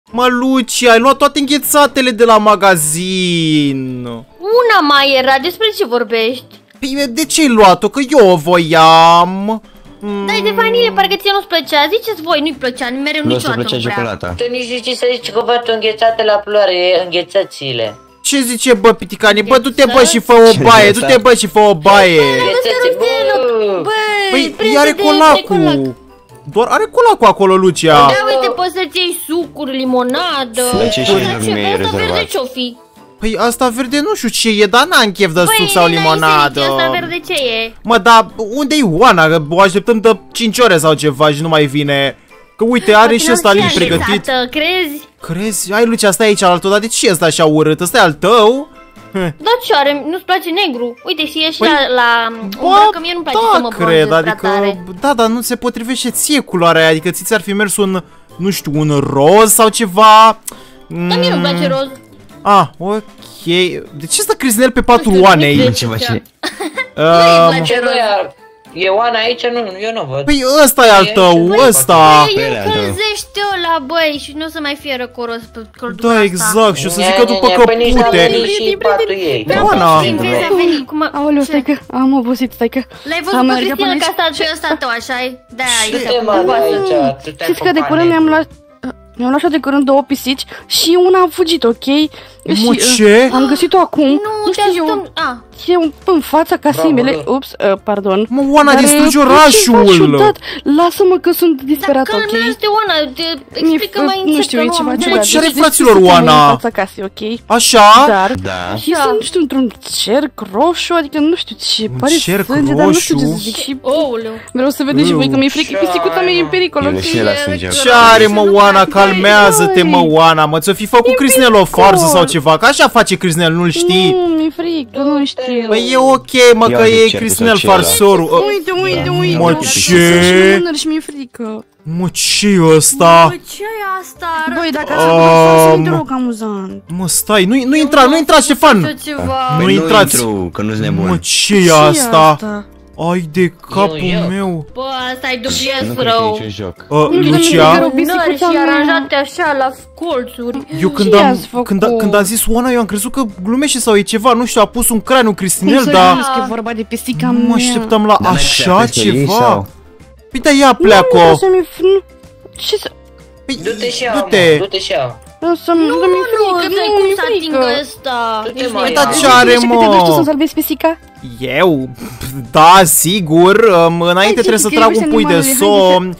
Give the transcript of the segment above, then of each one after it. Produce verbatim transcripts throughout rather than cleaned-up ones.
Mă, Luci, ai luat toate înghețatele de la magazin. Una mai era, despre ce vorbești? Păi, de ce ai luat-o? Că eu o voiam. Mm. Dai de vanilie, parcă ție nu-ți plăcea. Ziceți voi, nu-i plăcea, mereu nu niciodată plăcea ciocolata. Tu nici zici să zici că bă, tu înghețate la floare, înghețățile. Ce zice, bă, Piticani? Bă, du-te, bă, și fă o baie, du-te, bă, și fă o baie. Băi, băi, are colacul. Doar are colacul acolo, Lucia. Da, uite, poți să-ți iei sucuri, limonadă. Asta verde ce-o fi? Păi asta verde nu știu ce e, dar n-am chef de suc sau limonadă. Asta verde ce e? Mă, dar unde e Oana? Că o așteptăm de cinci ore sau ceva și nu mai vine. Că uite, are și ăsta limbi pregătit. Crezi? Crezi? Hai, Lucia, stai aici altul, dar de ce e ăsta așa urât? Ăsta e al tău? Da, ce are? Nu-ți place negru? Uite, și e și la, la umbră, că mie nu-mi place da, să mă cred, bronzez adică, prea tare. Da, dar nu se potrivește ție culoarea aia, adică ți ți-ar fi mers un, nu știu, un roz sau ceva. Dar mie nu-mi place roz. Ah, ok. De ce stă Crisnel pe patul Oanei? Nu ce face? Nu-i place roz. E Oana aici? Nu, eu nu văd. Păi ăsta e al tău, ăsta. Păi încălzește ăla, băi, și nu o să mai fie răcoros pe căldura asta. Da, exact, și o să zică după căpute. Oana. Aoleu, stai că am obosit, stai că... L-ai văzut pe Cristina că asta și ăsta tău, așa-i? De-aia, știți că de curând mi-am luat... Mi-am luat așa de curând două pisici și una a fugit, ok? Mă, ce? Am găsit-o acum. Nu, te ajutăm... E în fața casei mele. Ups, uh, pardon. Mă, Oana, distrugi orașul. Lasă-mă că sunt disperat, ok? Dar calmează este Oana, explică mai încet. Nu știu, e ceva ciudat. Ce are, fraților, Oana? În fața casei, ok? Așa? Dar, și sunt, nu știu, într-un cerc roșu, adică nu știu ce, pare sânge, dar nu știu ce să zic și... Vreau să vedeți și voi că mi-e frică, pisicuța mea e în pericol, ok? Ce are, mă, Oana? Calmează-te, mă, Oana, mă, ți-o fi făcut Crisnel o farsă sau ceva, că așa face Crisnel, nu-l știi? Nu, mi-e frică, nu știu. Păi e ok, mă, că e Crisnel farsorul. Uite, uite, uite. Mă, ce? Și mi-e frică. Mă, ce-i ăsta? Mă, ce-i asta? Băi, dacă ați făcut o farsă, nu te rog, amuzant. Mă, stai, nu intra, nu intra, Ștefan. Nu intrați. că nu-s nebun. Mă, ce-i asta? Ai de capul meu. Bă, asta e dubios rău. Lucia? Și aranjate așa la colțuri. Eu când am, când, a, când a zis Oana, eu am crezut că glumește sau e ceva, nu știu, a pus un craniu Cristinel, dar... Cum să că e vorba de pisica mea? Nu mă așteptam la așa ceva. Păi da, ia, pleacă. Ce să... Du-te și ia, mă, du-te și ia. Nu, nu, nu, că nu-i cum să atingă ăsta. Păi da, ce are, mă? Te duci tu să salvezi pisica? Eu? Da, sigur. Înainte trebuie să trag un pui de somn.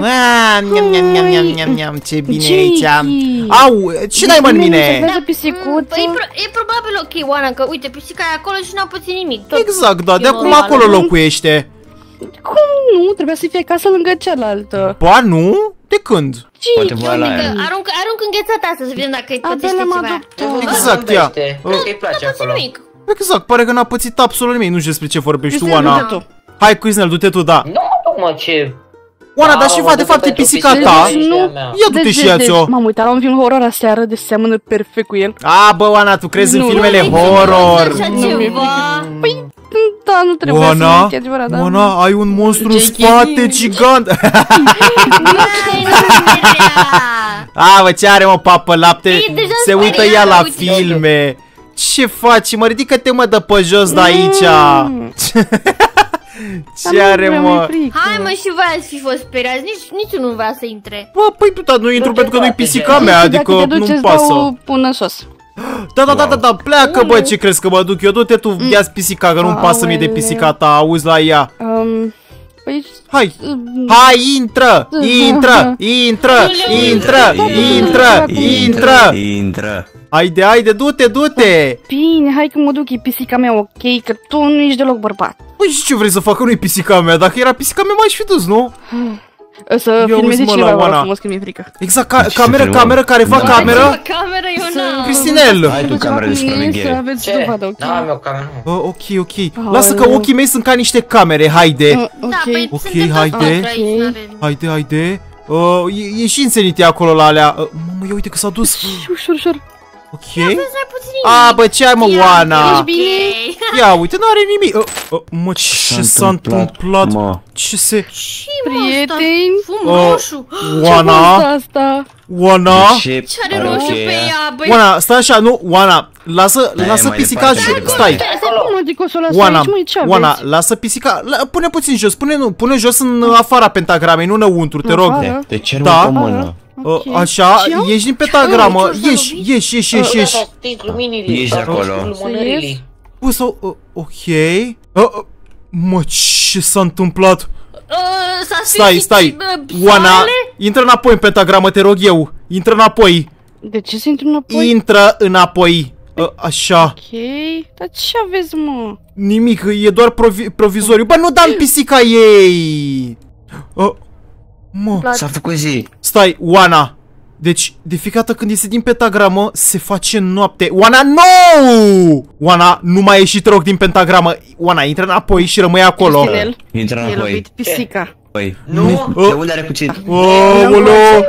Ce bine aici. Au, ce dai, mă, în mine? E probabil ok, Oana, că uite, pisica e acolo și n-a pățit nimic. Exact, da, de acum acolo locuiește. Cum nu? Trebuia să fie casă lângă cealaltă. Ba, nu? De când? Poate voia la aia. Arunc înghețata asta să vedem dacă îi pățește ceva. Exact, ia. Îi place acolo. Exact, pare că n-a pățit absolut nimic. Nu știu despre ce vorbești, Oana. Hai, Crisnel, du-te tu, da. Nu, mă, ce... Oana, dar și va, de fapt, e pisica ta. Ia du-te și ia-ți-o. M-am uitat la un film horror aseară, de seamănă perfect cu el. A, bă, Oana, tu crezi în filmele horror. Păi, da, nu trebuie să mă chiar adevărat, da. Oana, ai un monstru în spate gigant. A, bă, ce are, mă, papă lapte? Se uită ea la filme. Ce faci? Mă, ridică-te, mă, de pe jos de aici. Ce are, mă? Hai, mă, și voi ați fi fost speriați. Nici, nici nu vrea să intre. Bă, păi, puta, nu intru pentru că nu-i pisica mea, adică nu-mi pasă. Până sos. Da, da, da, da, da, pleacă, bă, ce crezi că mă duc eu? Du-te tu, ia-ți pisica, că nu-mi pasă mie de pisica ta, auzi la ea. Hai, hai, intră, intră, intră, intră, intră, intră, intră. Haide, haide, du-te, du-te. Bine, hai că mă duc, e pisica mea, ok, că tu nu ești deloc bărbat. Păi și ce vrei să fac, că nu-i pisica mea? Dacă era pisica mea, m-aș fi dus, nu? Să filmeze cineva, vă rog frumos, că mi-e frică. Exact, cameră, cameră, care fac cameră? Cameră, eu n-am. Cristinel! Hai tu cameră de supraveghere. Ce? N-am eu cameră. Ok, ok. Lasă că ochii mei sunt ca niște camere, haide. Ok, haide. Haide, haide. Ieși înțenite acolo la alea. Mamă, ia uite că s-a dus. Ușor, ușor. Ok. A, bă, ce ai, mă, Oana? Ești bine? Ia, uite, n-are nimic. Uh, uh, mă, ce s-a întâmplat? Mă. Ce se... Prieteni? Fum roșu. Oana? Asta? Oana? Ce Ce are roșu pe ea, băi? Oana, stai așa, nu, Oana, lasă, lasă mai pisica, departe, mai stai. departe. Cum adică o să o las Oana, aici, măi, ce Oana, aveți? lasă pisica, la, pune puțin jos, pune, nu, pune jos în afara pentagramei, nu înăuntru, te rog. Afară? Te cer Da. da. o mână. Uh, Ok. Așa, Și eu? ieși din pentagramă, Ce-o să ieși, lovi? ieși, ieși, ieși, ieși. Stingi luminile. Ești acolo. Lumânările. Bă, sau, uh, ok. Uh, uh, mă, ce s-a întâmplat? Uh, S-a Stai, sfințit, stai, uh, Oana, soarele? intră înapoi în pentagramă, te rog eu. Intră înapoi, De ce să intru înapoi? intră înapoi. Uh, așa, Ok, dar ce aveți, mă? nimic, e doar provi provizoriu. Bă, nu da-mi pisica ei. Uh, mă, S-a făcut zi. stai, Oana. Deci, de fiecare dată când iese din pentagramă, se face noapte. Oana, nu! Oana, nu mai ieși, te rog, din pentagramă. Oana, intră înapoi și rămâi acolo. Cristinel, Intră e înapoi. lovit pisica. Păi, Nu? de unde are cuțit? Aoleu,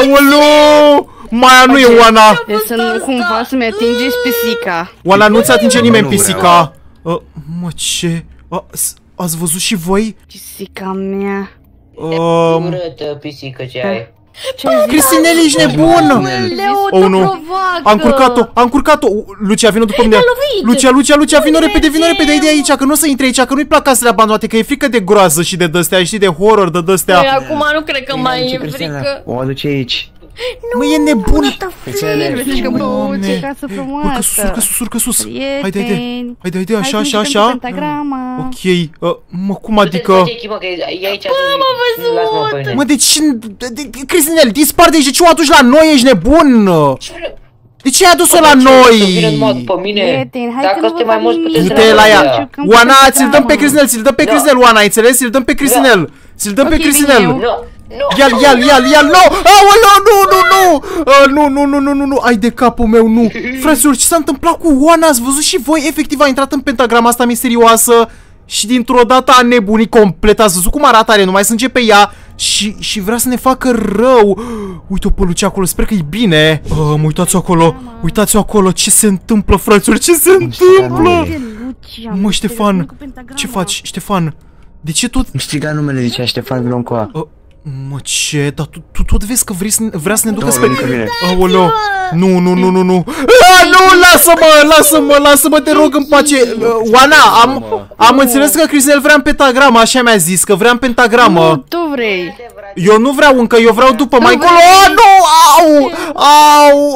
aoleu! Maia nu e Oana. E să nu cumva să-mi atingeți pisica. Oana, nu-ți atinge nimeni Nu vreau. pisica. Uh, mă, ce? Uh, s- ați văzut și voi? Pisica mea. Um, Urâtă pisică ce ai. Ce ai zis? Cristinel, ești nebun! Leu, Oh, te nu. provoacă. Am curcat-o, am curcat-o. Lucia, vină după mine. lovit. Lucia, Lucia, Lucia, vină Unde repede, vină mergem? repede, de aici, că nu o să intre aici, că nu-i plac casele abandonate, că e frică de groază și de dăstea, știi, de horror, de Păi, dăstea. acum nu cred că mai e frică. O aduce aici. Mă, e nebun. Vedeți că bă, Doamne. ce casă Urcă sus, urcă frumoasă. sus, urcă sus. Prieteni. Haide, haide, haide, haide, așa, Hai să așa, ne jucăm așa. cu pentagrama. Ok, uh, mă, cum adică? Puteți mă, că e aici. Bă, m-a văzut. Mă, de ce... de- de- Cristinel, dispar de aici, de ce o aduci la noi, ești nebun? De ce ai adus-o la noi? Vine numai după mine. Prieteni, hai că Dacă nu sunteți vă mai mulți, fac puteți nimic. să Du-te la ea. Jucăm cu Oana, ți-l dăm pe pentagrama. Cristinel, ți-l dăm pe Da. Cristinel, Oana, ai înțeles? Ți-l dăm pe Cristinel. Ți-l dăm pe Ok, vine Cristinel. eu. Nu, nu. Ia-l, ia-l, ia-l, ia-l, nu! Aoleu, nu, nu, nu! Uh, nu, nu, nu, nu, nu, nu, ai de capul meu, nu! Fraților, ce s-a întâmplat cu Oana? Ați văzut și voi? Efectiv a intrat în pentagrama asta misterioasă și dintr-o dată a nebunit complet. Ați văzut cum arată, are numai sânge pe ea și, și vrea să ne facă rău. Uite-o pe Lucia acolo, sper că e bine. Uh, mă, uitați-o acolo, uitați-o acolo, ce se întâmplă, fraților, ce se întâmplă? Lucia, Mă, Ștefan, cu pentagrama. ce faci, Ștefan? De ce tot... Îmi striga numele, zicea Ștefan Viloncoa. Uh, mă, ce? Dar tu, tu tot vezi că vrei să, vrea să ne ducă Da, spre... încă vine. Aoleu! Nu, nu, nu, nu, nu! Ah, nu, lasă-mă, lasă-mă, lasă-mă, te rog în pace! Uh, Oana, am, am înțeles că Cristinel vrea în pentagramă, așa mi-a zis, că vrea în pentagramă. Nu, tu vrei. Eu nu vreau încă, eu vreau după, mai încolo. Oh, nu! Au! Au!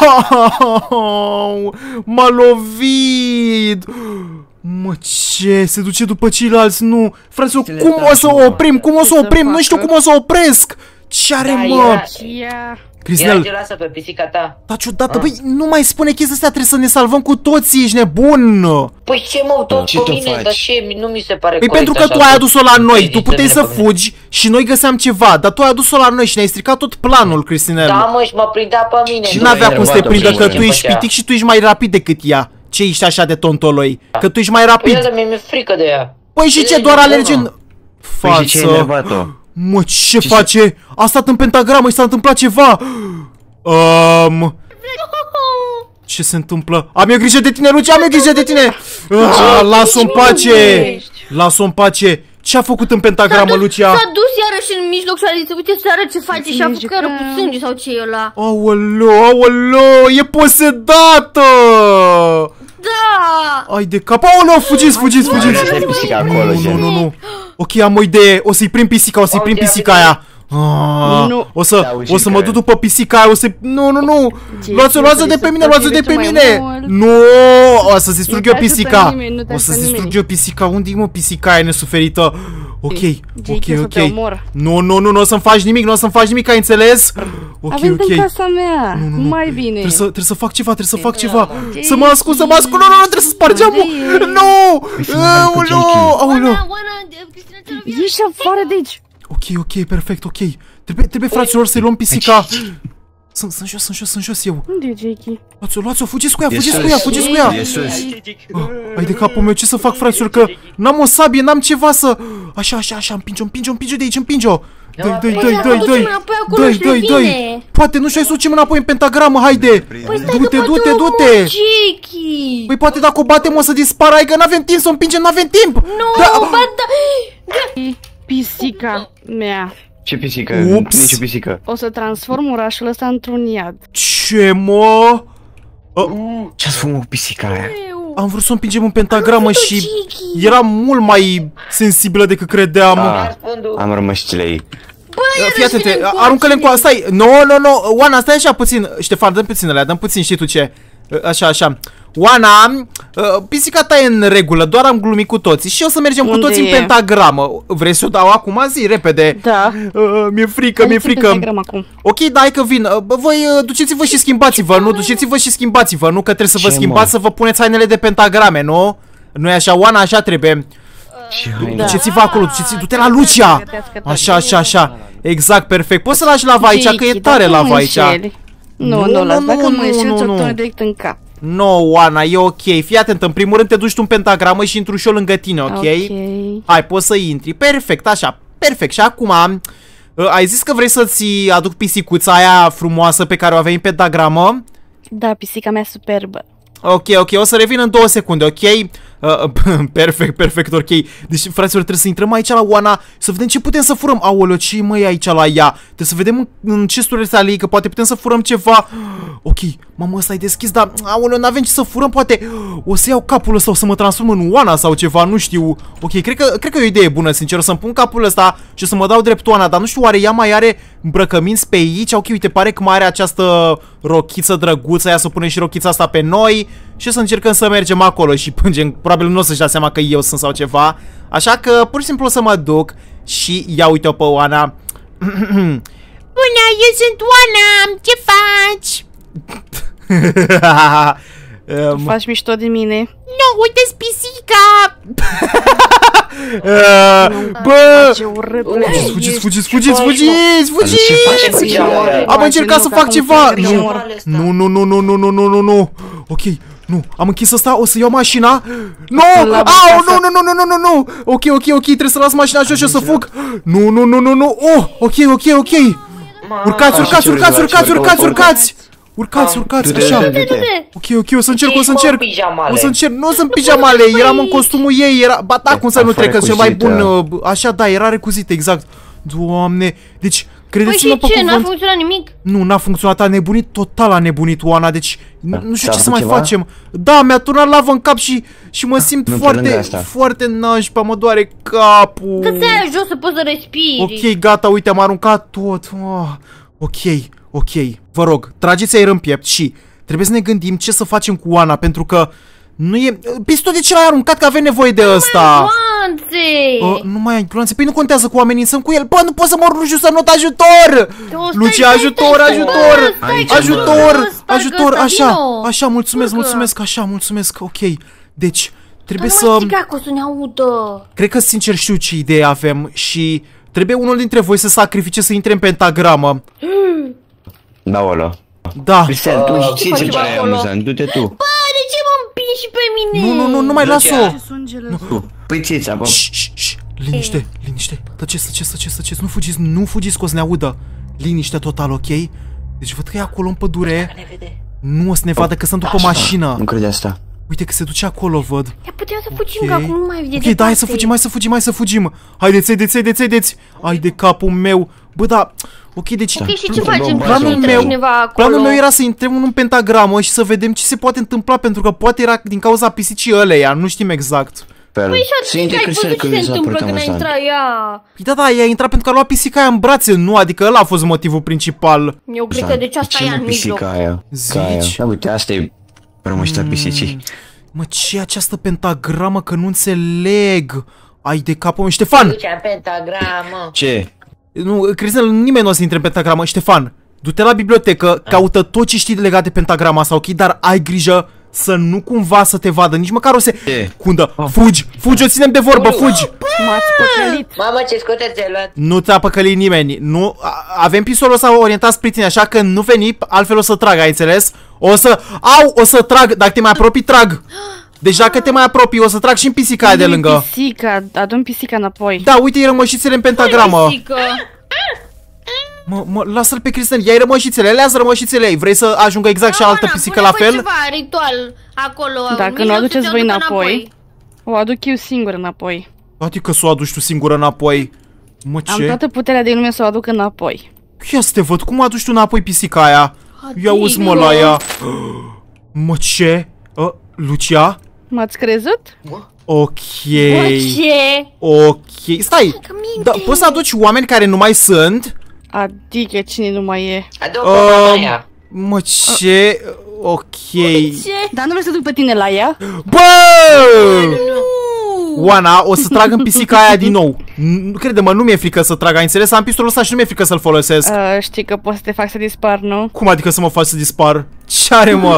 Au! M-a lovit! Mă, ce? Se duce după ceilalți? Nu! Fraților, cum o să o oprim? Cum o să o oprim? Nu știu cum o să o opresc! Ce are, Da, mă? era- Ia. Era Cristinel, ce lasă pe pisica ta. da, ciudată, băi, nu mai spune chestia asta, trebuie să ne salvăm cu toții, ești nebun! Păi ce mă, tot Ce pe tu mine, faci? dar ce, nu mi se pare Păi corect pentru că așa tu ai să- adus-o la noi, Vezi, tu puteai vine să pe mine. fugi și noi găseam ceva, dar tu ai adus-o la noi și ne-ai stricat tot planul, Cristinel. Da, mă, și mă prindea pe mine. Și nu N-avea e cum să te enervat-o, prindă știi că ce tu ești făcea. pitic și tu ești mai rapid decât ea. Ce ești așa de tontoloi? Că tu ești mai rapid. Păi, dar mie mi-e frică de ea. Păi și ce, E doar nebună. alergi în Păi și ce ai față? enervat-o? Mă, ce Ce- face? A stat în pentagramă și s-a întâmplat ceva. Um, ce se întâmplă? Am eu grijă de tine, Lucia, am eu grijă de tine. Ah, las-o în pace. Las-o în pace. Ce a făcut în pentagramă, Lucia? S-a dus iarăși în mijloc și a zis, uite seara ce face și a Ne făcut cără cu jucăm. sânge sau ce e ăla. Aoleu, aoleu, e posedată. Da! Ai de cap, aoleu, fugiți, fugiți, fugiți. Lăsai pisica acolo, Nu, nu, gen. nu, nu. Ok, am o idee. O să-i prind pisica, o să-i prind pisica aia. Ah, Nu. o să, Da, uite o să mă care. duc după pisica aia, o să... Nu, nu, nu! Ce, Luați-o, ce, luați-o să de pe se mine, luați-o de pe stăpânește mine! mai mult? Nu! O să distrug Nu eu te ajută pisica! nimeni, nu te O să ajută distrug nimeni. eu pisica. Unde-i, mă, pisica aia nesuferită? Ok, Jake, o să ok, te ok. omor. Nu, nu, nu, nu o să-mi faci nimic, nu o să-mi faci nimic, ai înțeles? Ok, Avem ok. în casa mea. Mai bine. Trebuie să, trebuie să fac ceva, trebuie să fac ceva. Jake. Să mă ascund, să mă ascund. Nu, nu, nu, trebuie să sparg geamul. Unde e? Nu! să merg cu Aoleu, Jake. aoleu. Oana, Oana, Cristina te lovia. Ieși afară de aici. Ok, ok, perfect, ok. Trebuie, trebuie fraților să-i luăm pisica. Sunt, sunt jos, sunt jos, sunt jos eu. Unde e Jakey? Luați-o, luați-o, fugiți cu ea, E fugiți sus. cu ea, fugiți cu ea. E sus. Ai de capul meu, ce să fac, fraților, că n-am o sabie, n-am ceva să... Așa, așa, așa, împinge-o, împinge-o, împinge-o de aici, împinge-o. Dă-i, dă-i, dă-i, dă-i, dă-i, dă-i, dă-i, dă-i. Poate nu și-ai să ducem înapoi în pentagramă, haide. Du-te, du-te, du-te. Păi poate dacă o batem o să dispară, ai că n-avem timp să o împingem, n-avem timp. Nu, ba da. Pisica mea. Ce pisică? Ups. Nici o pisică. O să transform orașul ăsta într-un iad. Ce, mă? Ce-ați făcut cu pisica aia? Am vrut să o împingem în pentagramă și era mult mai sensibilă decât credeam. Ah, am rămășicile ei. Fii atent, aruncă-le încoa, stai, nu, nu, nu, Oana, stai așa puțin, Ștefan, dăm puțin alea, dăm puțin, știi tu ce, așa, așa. Oana, pisica ta e în regulă, doar am glumit cu toții și o să mergem cu toții în pentagramă. Vrei să o dau acum? Zi, repede. Da. Mi-e frică, mi-e frică. Ok, da, hai că vin. Voi duceți-vă și schimbați-vă, nu? Duceți-vă și schimbați-vă, nu? Că trebuie să vă schimbați, să vă puneți hainele de pentagrame, nu? Nu e așa, Oana, așa trebuie. Duceți-vă acolo, duceți-vă, du-te la Lucia. Așa, așa, așa. Exact, perfect. Poți să lași lava aici, că e tare lava aici. Nu, nu, las, dacă mă ieși, ți-o tone direct în cap. No, Oana, e ok. Fii atent, în primul rând te duci tu în pentagramă și intru și eu lângă tine, ok? Hai, poți să intri. Perfect, așa, perfect. Și acum, ai zis că vrei să-ți aduc pisicuța aia frumoasă pe care o aveai în pentagramă? Da, pisica mea superbă. Ok, ok, o să revin în două secunde, ok? Uh, perfect, perfect, ok. Deci, fraților, trebuie să intrăm aici la Oana, să vedem ce putem să furăm. Aoleo, ce mă e aici la ea? Trebuie să vedem în, în chesturile sale, că poate putem să furăm ceva. Ok, mamă, ăsta e deschis, dar, aoleo, n-avem ce să furăm, poate o să iau capul ăsta, o să mă transform în Oana sau ceva, nu știu. Ok, cred că, cred că e o idee bună, sincer, o să-mi pun capul ăsta și o să mă dau drept Oana, dar nu știu, oare ea mai are îmbrăcăminți pe aici? Ok, uite, pare că mai are această rochiță drăguță, ia să punem și rochița asta pe noi și o să încercăm să mergem acolo și plângem. Probabil nu o să-și dea seama că eu sunt sau ceva. Așa că pur și simplu o să mă duc și ia uite-o pe Oana. Bună, eu sunt Oana, ce faci? um, Faci mișto de mine? Nu, uite-ți pisica! uh, bă! Fugiți, fugiți, fugiți, fugiți, fugiți! Am încercat să fac ceva! Nu, nu, nu, nu, nu, nu, nu, nu, nu! Ok, nu, am închis asta, o să iau mașina. Nu! Au, nu, nu, nu, nu, nu, nu, nu! Ok, ok, ok, trebuie să las mașina jos și o să fug. Nu, nu, nu, nu, nu! Oh, ok, ok, ok! Urcați, urcați, urcați, urcați, urcați, urcați! Urcați, urcați, așa. Ok, ok, o să încerc, o să încerc. O să încerc, nu sunt pijamale, eram în costumul ei, era... Ba da, cum să nu trec, că cel mai bun... Așa, da, era recuzit, exact. Doamne, deci... Credeți-mă pe cuvânt. N-a funcționat nimic? Nu, n-a funcționat, a nebunit, total a nebunit Oana, deci nu știu ce să mai facem. Da, mi-a turnat lavă în cap și și mă simt foarte, foarte nașpa, mă doare capul. Dă-ți aia jos să poți să respiri. Ok, gata, uite, am aruncat tot. Ok, ok, vă rog, trageți aer în piept și trebuie să ne gândim ce să facem cu Oana, pentru că nu e... Pistol, de ce l-ai aruncat, că avem nevoie de ăsta? Uh, nu mai ai gloanțe. Păi nu contează cu oamenii, sunt cu el. Bă, nu pot să mă rușu să not ajutor. Lucia, ajutor, ajutor. Ajutor, ajutor, așa. Așa, mulțumesc, mulțumesc, așa, mulțumesc. Ok, deci trebuie să... Cred că sincer știu ce idee avem și trebuie unul dintre voi să sacrifice să intre în pentagramă. Da, ăla. Da. Cristel, tu știi ce pare amuzant, du-te tu. Bă, de ce mă împingi și pe mine? Nu, nu, nu, nu mai las-o. Păi țița, bă. Liniște, liniște. Tăceți, tăceți, tăceți, tăceți. Nu fugiți, nu fugiți că o să ne audă. Liniște total, ok? Deci văd că e acolo în pădure. Nu o să ne vadă că sunt după mașină. Nu crede asta. Uite că se duce acolo, văd. Ia putem să fugim, că acum nu mai vede. Ok, da, hai să fugim, hai să fugim, hai să fugim. Haideți, haideți, haideți, haideți. Hai de capul meu. Bă, da. Ok, deci ok, și ce facem? Planul meu, planul meu era să intrăm în pentagramă și să vedem ce se poate întâmpla, pentru că poate era din cauza pisicii ăleia, nu știm exact. Păi și ai văzut ce se întâmplă când a intrat ea? Păi da, da, ea a intrat pentru că a luat pisica aia în brațe, nu? Adică ăla a fost motivul principal. Eu cred că deci asta e în mijloc. Zici? Da, uite, asta e rămășita pisicii. Mă, ce e această pentagramă, că nu înțeleg. Ai de capul meu, Ștefan! Duce pentagramă. Ce? Nu, Cristel, nimeni nu o să intre în pentagramă. Ștefan, du-te la bibliotecă, caută tot ce știi legat de pentagrama asta, ok? Dar ai grijă să nu cumva să te vadă, nici măcar o să... Cundă, fugi, fugi, o ținem de vorbă, fugi! M-ați păcălit. Mamă, ce scoate ți-ai luat? Nu ți-a păcălit nimeni, nu... Avem pistolul ăsta orientat spre tine, așa că nu veni, altfel o să trag, ai înțeles? O să... Au, o să trag, dacă te mai apropii, trag! Deci dacă te mai apropii, o să trag și în pisica aia de lângă. Pisica, adu-mi pisica înapoi. Da, uite, e rămășițele în pentagramă. Mă, mă, lasă-l pe Cristina, ia-i rămășițele, lează rămășițele ei. Vrei să ajungă exact și altă pisică la fel? Ceva ritual acolo. Dacă nu aduceți voi înapoi, o aduc eu singur înapoi. Adică să o aduci tu singură înapoi. Mă, ce? Am toată puterea din lume să o aduc înapoi. Ia să te văd, cum aduci tu înapoi pisica aia? Ia uzi mă la ea. Mă, ce? Uh, Lucia? M-ați crezut? Ok. Mă, ce? Ok. Stai, da, poți să aduci oameni care nu mai sunt? Adică cine nu mai e? Adu-o pe Maia. Mă, ce? Ok. Dar nu vrei să duc pe tine la ea? Bă! Oana, o să trag în pisica aia din nou. Crede-mă, nu mi-e frică să trag, ai înțeles? Am pistolul ăsta și nu mi-e frică să-l folosesc. Uh, știi că poți să te fac să dispar, nu? Cum adică să mă faci să dispar? Ce are, mă?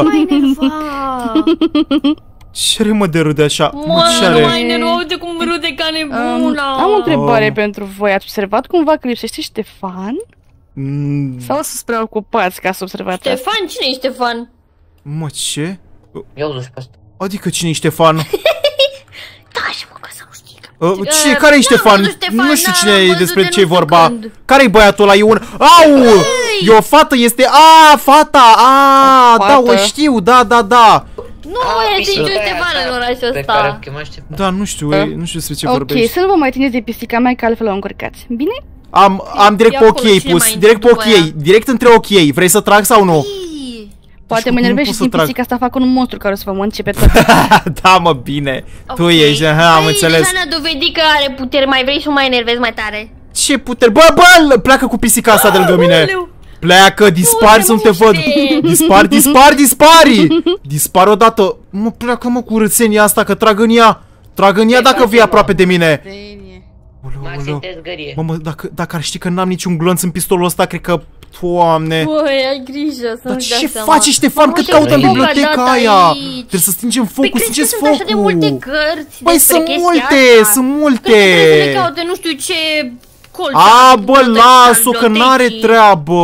Ce are, mă, de râde așa? Mă, nu mai nervă, uite cum râde ca nebuna. Um, am o întrebare um. pentru voi. Ați observat cumva că lipsește Ștefan? Mm. Sau să-ți preocupați ca să observați asta? Ștefan? Cine e Ștefan? Mă, ce? Eu duci pe asta. Adică cine e Ștefan? Da, și mă, că să nu știi. Uh, ce? Care e Ștefan? Nu știu cine e, despre ce e vorba. Care-i băiatul ăla? E un... Au! E o fată, este... A, fata! A, da, o știu, da, da, da. Nu, este niciun Ștefan în orașul ăsta. Da, nu știu, nu știu despre ce vorbești. Ok, să nu vă mai țineți de pisica mea, că altfel o încurcați. Bine? Am, am direct pe ochii ei pus, direct pe ochii ei, direct între ochii ei. Vrei să trag sau nu? Poate mă enervezi și din pisica asta fac un monstru care o să vă mănânce pe tot. Da, mă, bine. Tu ești, aha, am înțeles. Deja ne-a dovedit că are puteri, mai vrei și o mai enervezi mai tare. Ce puteri? Bă, bă, pleacă cu pisica asta de lângă mine. Pleacă, dispari să nu te văd. Dispari, dispari, dispari. Dispari odată. Mă, pleacă, mă, cu urățenia asta, că trag în ea. Trag în ea dacă vii aproape de mine. Maxim te zgărie. Mamă, dacă, dacă ar ști că n-am niciun glonț în pistolul ăsta, cred că... Doamne. Băi, ai grijă să nu-ți dea ce seama. face Ștefan? Cât caută în biblioteca aia? Trebuie să stingem focul, păi, stingeți focul. focul. Sunt așa de multe cărți. Păi sunt multe, asta. sunt multe. Cred că trebuie să le caute, nu știu ce colț. A, bă, las-o, că n-are treabă.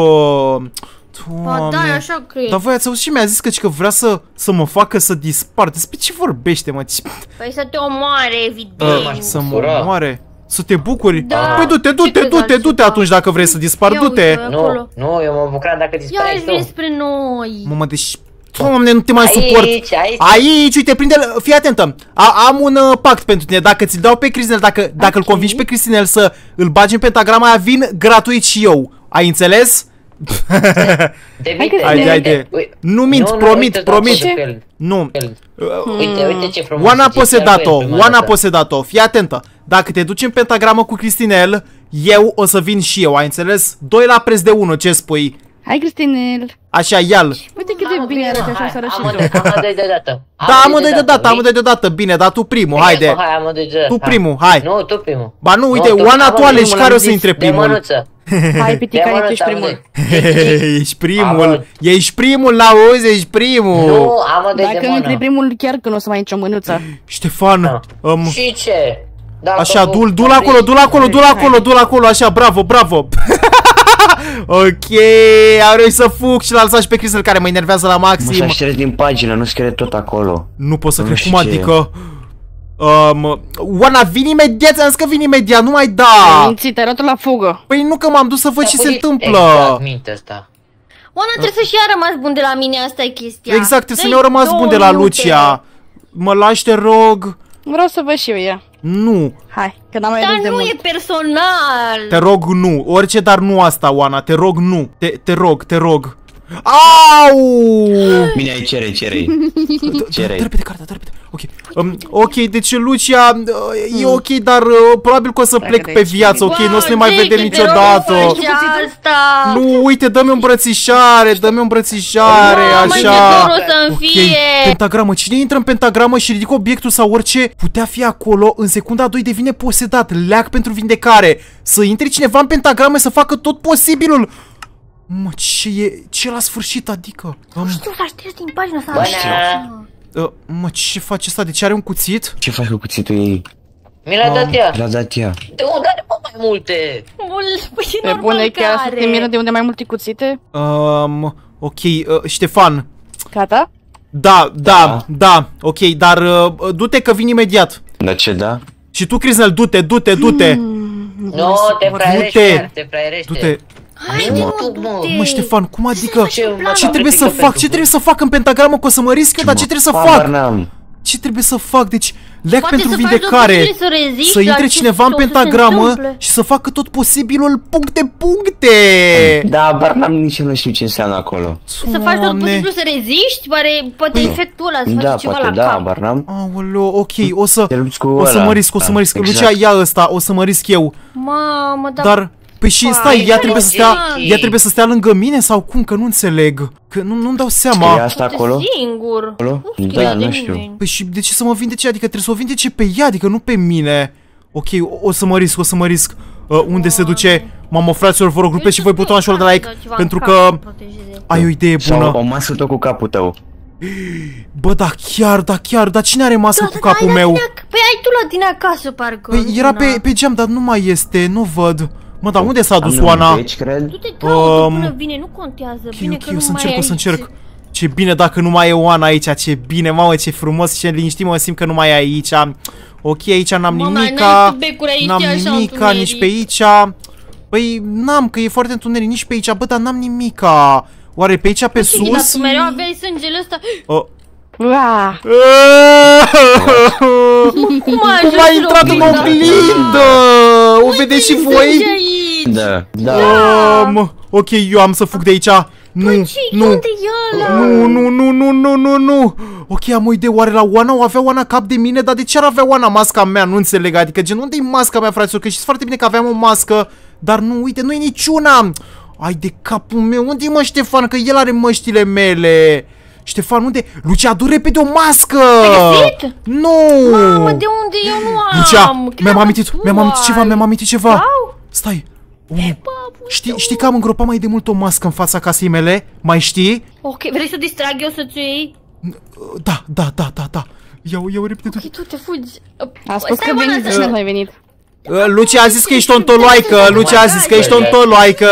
Ba da, așa cred. Dar voi ați auzit și mi-a zis că, că vrea să, să mă facă să dispar. Despre ce vorbește, mă? Păi să te omoare, evident. Uh, să mă omoare? Să te bucuri? Da. Păi du-te, du-te, du-te, du-te atunci dacă vrei să dispar, du-te. Nu, nu, eu mă bucuram dacă dispari tu. Ia vin spre noi. Mamă, deci... Doamne, nu te mai aici, suport. Aici, aici, uite, prinde, fii atentă. A, am un uh, pact pentru tine. Dacă ți-l dau pe Cristinel, dacă, okay. dacă îl convingi pe Cristinel să îl bagi în pentagrama aia, vin gratuit și eu. Ai înțeles? Haide, haide. Nu mint, nu, promit, nu, promit. Nu. Uite, uite ce frumos. Oana posedat-o, Oana posedat-o. Fii atentă. Dacă te duci în pentagramă cu Cristinel, eu o să vin și eu, ai înțeles? Doi la preț de unu, ce spui? Hai, Cristinel. Așa, ia-l. Uite cât de bine arăți așa, să arăți și tu. Amândoi deodată. Da, amândoi deodată, amândoi deodată. Bine, dar tu primul, haide. Hai, amândoi deodată. Tu primul, hai. Nu, tu primul. Ba nu, uite, Oana, tu alegi care o să intre primul. Hai, Pitica, ești primul. Ești primul, ești primul, l-auzi, ești primul. Nu, amândoi de Dacă nu intri primul, chiar că nu o să mai ai nicio mânuță. Ștefan. Și ce? Așa, du-l, du-l acolo, du-l acolo, du-l acolo, du-l acolo, așa, bravo, bravo. Ok, am reușit să fug și l-a lăsat și pe Cristel care mă enervează la maxim. Mă, s-a șters din pagină, nu scrie tot acolo. Nu pot să cred, cum adică? Um, Oana, vin imediat, ți-am zis că vin imediat, nu mai da. Ai mințit, ai luat-o la fugă. Păi nu, că m-am dus să văd ce se întâmplă. Oana, trebuie să-și ia rămas bun de la mine, asta e chestia. Exact, trebuie să ne-au rămas bun de la Lucia. Mă lași, te rog. Vreau să văd și eu ea. Nu. Hai, că n-am mai Dar râs de nu mult. e personal. Te rog, nu. Orice, dar nu asta, Oana. Te rog, nu. Te, te rog, te rog. Au! Bine, ai cere, cere. Cere. Dă repede cartea, dă repede. Ok. Um, ok, deci Lucia, uh, e ok, dar uh, probabil că o să plec pe viață, ok? Nu o să ne mai vedem niciodată. Nu, uite, dă-mi o îmbrățișare, dă-mi o îmbrățișare, așa. Ok, pentagramă. Cine intră în pentagramă și ridică obiectul sau orice, putea fi acolo, în secunda a doi devine posedat, leac pentru vindecare. Să intre cineva în pentagramă să facă tot posibilul. Mă, ce e? Ce la sfârșit, adică? Nu știu, s-a șters din pagina asta. Uh, mă, ce face asta? De ce are un cuțit? Ce faci cu cuțitul ei? Mi l-a dat ea. Mi l-a dat ea. De unde are mai multe? Pe bune, chiar să te miră de unde mai multe cuțite? Um, ok, uh, Ștefan. Gata? Da, da, da, ok, dar uh, du-te că vin imediat. Da, ce da? Și tu, Crisnel, du-te, du-te, du-te. Nu, te fraierești, te fraierește. Du-te. Haide, mă, du-te. Mă, Ștefan, cum adică? Ce, Ce trebuie să fac? Ce trebuie să fac în pentagramă? Că o să mă risc eu, dar ce trebuie să fac? Ce trebuie să fac? Deci, leac pentru vindecare. Să intre cineva în pentagramă și să facă tot posibilul puncte, puncte. Da, dar n-am nici eu nu știu ce înseamnă acolo. Să faci tot posibilul să reziști? Poate, poate efectul ăla, să faci ceva la cap. Da, Barnam. Aoleo, ok, o să, o să mă risc, o să mă risc. Lucia, ia ăsta, o să mă risc eu. Mamă, dar... Păi și stai, ea trebuie să stea, ea trebuie să stea lângă mine sau cum? Că nu înțeleg. Că nu, nu-mi dau seama. E asta acolo? Singur. Acolo? Da, nu știu. Păi și de ce să mă vindece? Adică trebuie să o vindece pe ea, adică nu pe mine. Ok, o, o să mă risc, o să mă risc. Uh, unde se duce? Mamă, fraților, vă rog, rupeți și voi butonul ăla de like, pentru că ai o idee bună. Sau o masă tot cu capul tău. Bă, da chiar, da chiar, dar cine are masă cu capul meu? Păi ai tu la tine acasă, parcă. Păi era pe, pe geam, dar nu mai este, nu văd. Mă, dar unde s-a dus Oana? Du-te, caută până vine, nu contează. Bine că nu mai e aici. O să încerc. Ce bine dacă nu mai e Oana aici, ce bine, mamă, ce frumos, ce liniștit mă simt că nu mai e aici. Ok, aici n-am nimica, n-am nimica nici pe aici. Păi, n-am, că e foarte întuneric nici pe aici, bă, dar n-am nimica. Oare pe aici, pe sus? Dar tu mereu aveai sângele ăsta. Cum a intrat în oglindă? O vedeți și voi? Da, da. Ok, eu am să fug de aici. Nu, nu, nu, nu, nu, nu, nu, nu, nu. Ok, am o idee, oare la Oana o avea Oana cap de mine? Dar de ce ar avea Oana masca mea? Nu înțeleg, adică gen, unde-i masca mea, fraților? Că știți foarte bine că aveam o mască, dar nu, uite, nu e niciuna. Ai de capul meu, unde-i mă Ștefan? Că el are măștile mele. Ștefan, unde? Lucia, adu repede o mască! Ai găsit? Nu! Mamă, de unde eu nu am? Lucia, mi-am amintit, mi-am amintit ceva, mi-am amintit ceva. Sau? Stai. Oh. Știi, știi că am îngropat mai de mult o mască în fața casei mele? Mai știi? Ok, vrei să distrag eu să-ți iei? Da, da, da, da, da. Iau, iau repede. Ok, tu te fugi. A spus că veniți, de ce nu ai venit? Lucia a zis că ești tontoloaică, Lucia a zis că ești tontoloaică.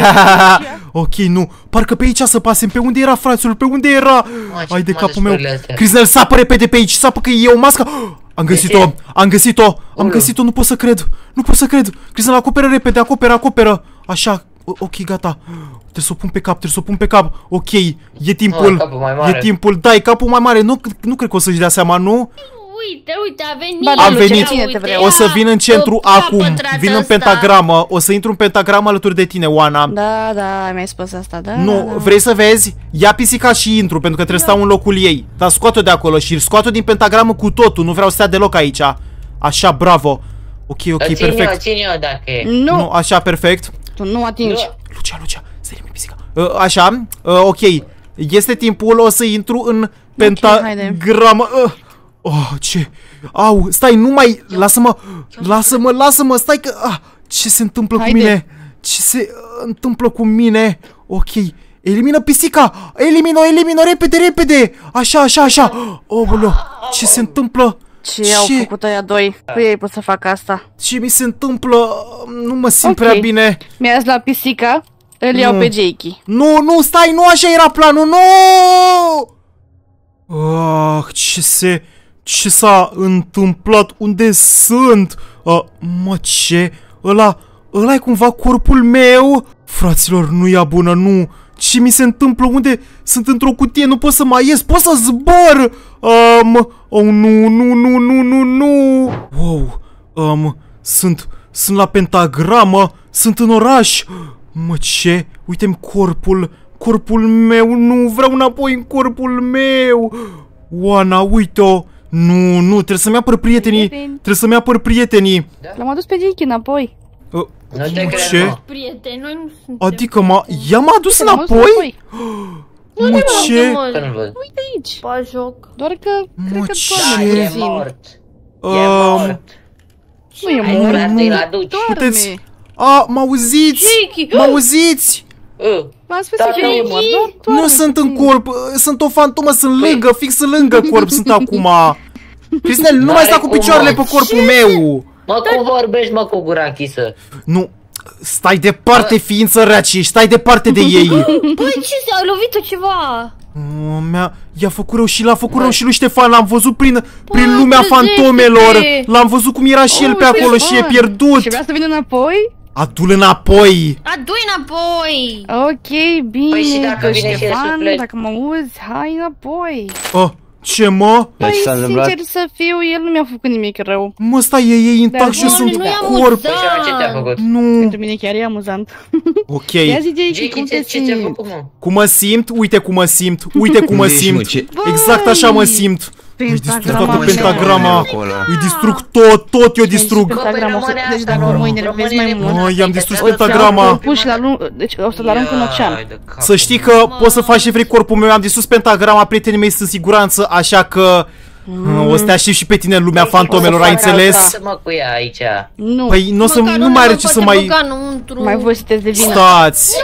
Ok, nu. Parcă pe aici să pasem. Pe unde era, fraților? Pe unde era? Ai de capul meu. Criznel, sapă repede pe aici. Sapă că e o mască. Am găsit-o. Am găsit-o. Am găsit-o. Nu pot să cred. Nu pot să cred. Criznel, acoperă repede. Acoperă, acoperă. Așa. Ok, gata. Trebuie să o pun pe cap. Trebuie să o pun pe cap. Ok. E timpul. E timpul. Da, e capul mai mare. Nu, nu cred că o să-și dea seama, nu? Uite, uite, a venit. Am venit. O să vin în centru acum. Vin în pentagramă. O să intru în pentagramă alături de tine, Oana. Da, da, mi-ai spus asta, da. Nu, vrei să vezi? Ia pisica și intru, pentru că trebuie să stau în locul ei. Dar scoate-o de acolo și scoate-o din pentagramă cu totul. Nu vreau să stea deloc aici. Așa, bravo. Ok, ok, perfect. Țin eu dacă e. Nu, așa, perfect. Tu nu atingi. Lucia, Lucia, stai-mi pisica. Așa, ok. Este timpul, o să intru în pentagramă. Oh, ce? Au, stai, nu mai... Lasă-mă, lasă-mă, lasă-mă, stai că... Ah, ce se întâmplă Haide. cu mine? Ce se uh, întâmplă cu mine? Ok, elimină pisica! Elimină-o, elimină-o, repede, repede! Așa, așa, așa! Oh, bă, ce se întâmplă? Ce, ce au făcut aia doi? Cu ei pot să fac asta. Ce mi se întâmplă? Nu mă simt okay. prea bine. Mi-a la pisica, îl nu. iau pe Jakey. Nu, nu, stai, nu așa era planul, nu! Ah, ce se... Ce s-a întâmplat? Unde sunt? Uh, mă, ce? Ăla, ăla e cumva corpul meu? Fraților, nu ia bună, nu. Ce mi se întâmplă? Unde? Sunt într-o cutie, nu pot să mai ies, pot să zbor! Um, oh, nu, nu, nu, nu, nu, nu! Wow, um, sunt, sunt la pentagramă, sunt în oraș. Mă, ce? Uite-mi corpul, corpul meu, nu, vreau înapoi în corpul meu. Oana, uite-o. Nu, nu, trebuie să-mi apăr prietenii. Trebuie să-mi apăr prietenii. L-am adus pe Jakey înapoi. Uh, ce? Prieteni, noi nu suntem. Adică m-a... Ea m-a adus înapoi? Mă, ce? Uite aici. Pa joc. Doar că cred că ce? E mort. E mort. Nu e mort. Nu, puteți... A, m-auziți? M-auziți? M-am spus că e mort. Nu sunt în corp, sunt o fantomă, sunt lângă, fix lângă corp sunt acum. Cristinel, nu mai sta cu picioarele pe corpul meu. Mă, cum vorbești, mă, cu gura închisă? Nu, stai departe, ființă rea, stai departe de ei. Băi, ce, s-a lovit-o ceva? I-a făcut rău și l-a făcut rău și lui Ștefan. L-am văzut prin, prin lumea fantomelor. L-am văzut cum era și el pe acolo și e pierdut. Și vrea să vină înapoi? Adu-l înapoi! Adu-i înapoi! Ok, bine, păi și dacă vine Ștefan, și dacă mă auzi, hai înapoi. Oh, ce mă? Păi, sincer să fiu, el nu mi-a făcut nimic rău. Mă, stai, e, e intact și eu sunt corp. Păi ce te-a făcut? Nu. Pentru mine chiar e amuzant. Ok. Ia zi, Jakey, cum te ce ți-a făcut, mă? Cum mă simt? Uite cum mă simt. Uite cum mă simt. Exact așa mă simt. Îi distrug toată pentagrama. Îi distrug tot, tot eu distrug. Pentagrama, o să, deci dacă mă enervezi mai mult. I-am distrus pentagrama. Deci o să-l arunc în ocean. Să știi că poți să faci ce vrei corpul meu. Am distrus pentagrama, prietenii mei sunt în siguranță, așa că o să te aștept și pe tine în lumea fantomelor, ai înțeles? Să mă cu ea aici. Nu. Păi nu o să nu mai are ce să mai... Mai voi sunteți de vină. Stați!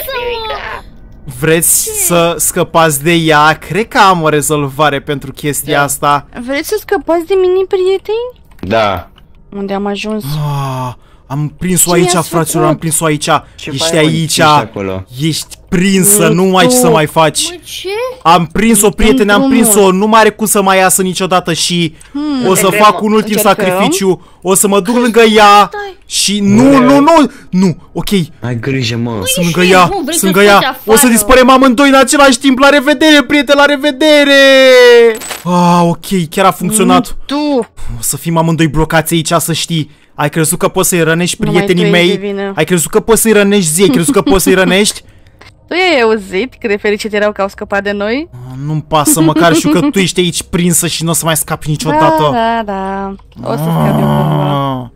Vreți să scăpați de ea? Cred că am o rezolvare pentru chestia asta. Vreți să scăpați de mine, prieteni? Da. Unde am ajuns? Ah, am prins-o aici, fraților, am prins-o aici. Ești aici. Ești prinsă, nu mai ai ce să mai faci. Ce? Am prins-o, prietene, am prins-o. Nu mai are cum să mai iasă niciodată și o să fac un ultim sacrificiu. O să mă duc lângă ea și nu, nu, nu, nu, ok. Ai grijă, mă. Sunt lângă ea, sunt lângă ea. O să dispărem amândoi în același timp. La revedere, prieteni, la revedere. Ah, ok, chiar a funcționat. Tu. O să fim amândoi blocați aici, să știi. Ai crezut că poți să-i rănești prietenii mei? Ai crezut că poți să-i rănești zi? Ai crezut că poți să-i rănești? Tu ai auzit cât de fericit erau că au scăpat de noi? Nu-mi pasă, măcar știu că tu ești aici prinsă și nu o să mai scapi niciodată. Da, da, da. O să scapi eu cumva.